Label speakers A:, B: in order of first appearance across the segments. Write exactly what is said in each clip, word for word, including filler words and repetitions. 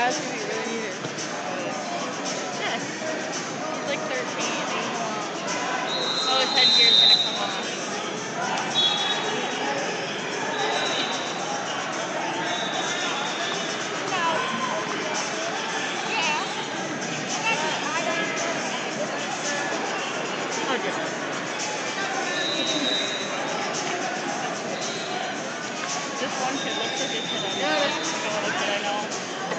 A: dad's gonna be really weird. Yeah. He's like thirteen. Oh, his headgear's gonna come off. This one kid looks like a kid I know. Like a little kid I know.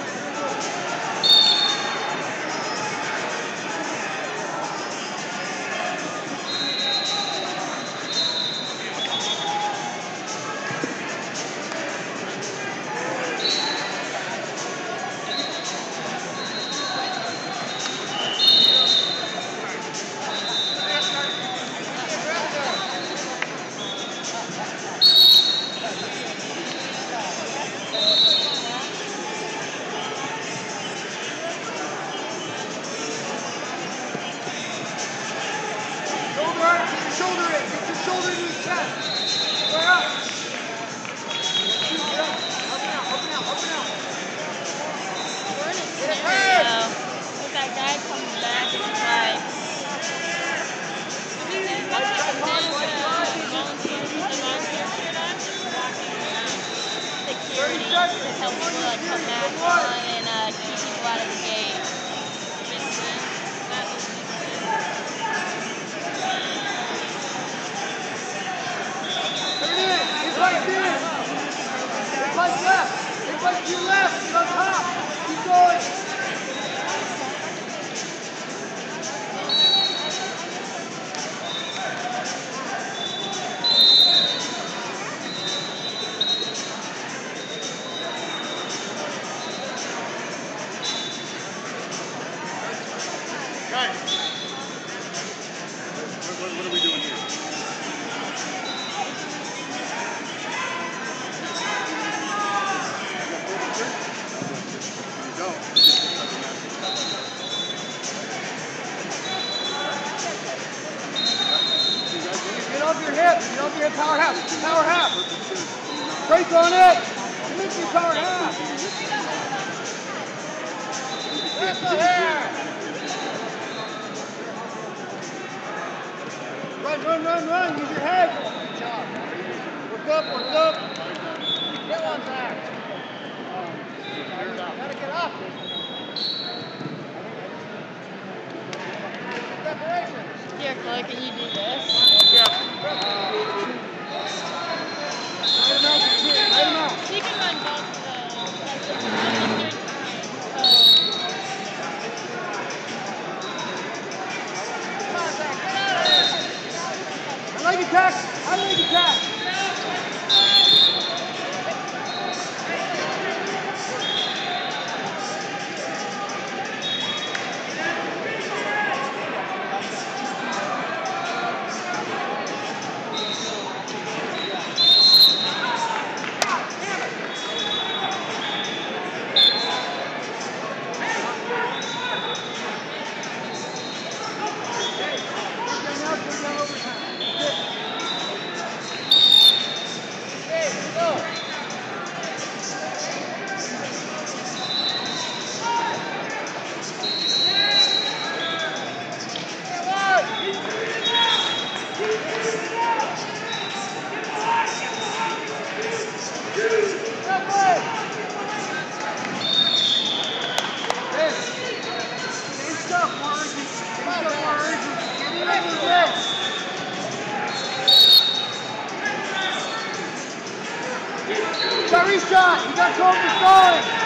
B: Shoulder it. Get your shoulder to his chest. Square up. Up and out, up and out, up and out.
A: We're in a scenario with that guy comes back and he's like, I mean, there's not like a volunteer, the volunteer shit on, just walking around security to help people like put masks on and uh, keep people out of the gate.
B: Like this. It's like left. It's like to your left. It's on top. Keep going. Guys, what, what are we doing here? Get off your hip. Get off your hip. Power half. Power half. Brace on it. Lift your power half. Lift the hair. Run, run, run, run. Use your head. Good job. Work up, work up. Get one back. Gotta get up.
A: Here, Chloe, can you do this?
B: Yeah. Light him out, light him out.
A: She can run both of those.
B: I like attack. I like attack. Shot! You got twelve to start!